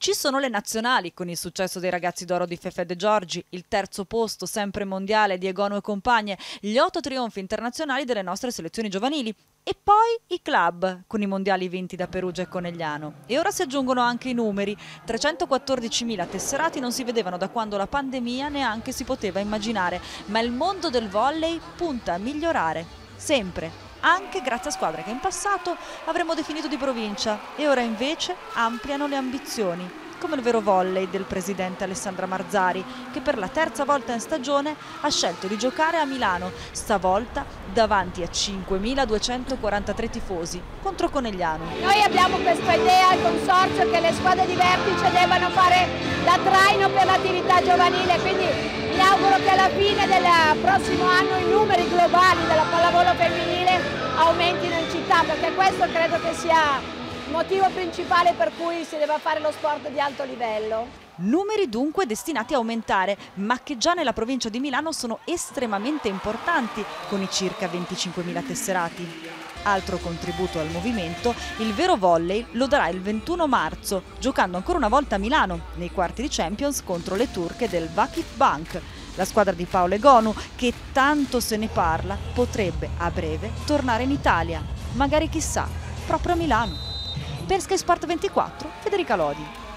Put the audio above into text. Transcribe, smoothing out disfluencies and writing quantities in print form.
Ci sono le nazionali, con il successo dei ragazzi d'oro di Fefè De Giorgi, il terzo posto sempre mondiale di Egonu e compagne, gli 8 trionfi internazionali delle nostre selezioni giovanili e poi i club, con i mondiali vinti da Perugia e Conegliano. E ora si aggiungono anche i numeri: 314.000 tesserati non si vedevano da quando la pandemia neanche si poteva immaginare, ma il mondo del volley punta a migliorare, sempre. Anche grazie a squadre che in passato avremmo definito di provincia e ora invece ampliano le ambizioni, come il Vero Volley del presidente Alessandra Marzari, che per la terza volta in stagione ha scelto di giocare a Milano, stavolta davanti a 5.243 tifosi contro Conegliano. Noi abbiamo questa idea al consorzio che le squadre di vertice debbano fare da traino per l'attività giovanile, quindi mi auguro che alla fine del prossimo anno i numeri globali della pallavolo femminile aumentino in città, perché questo credo che sia il motivo principale per cui si deve fare lo sport di alto livello. Numeri dunque destinati a aumentare, ma che già nella provincia di Milano sono estremamente importanti, con i circa 25.000 tesserati. Altro contributo al movimento, il Vero Volley lo darà il 21 marzo, giocando ancora una volta a Milano, nei quarti di Champions contro le turche del Vakif Bank. La squadra di Paolo Egonu, che tanto se ne parla, potrebbe a breve tornare in Italia, magari chissà, proprio a Milano. Per Sky Sport 24, Federica Lodi.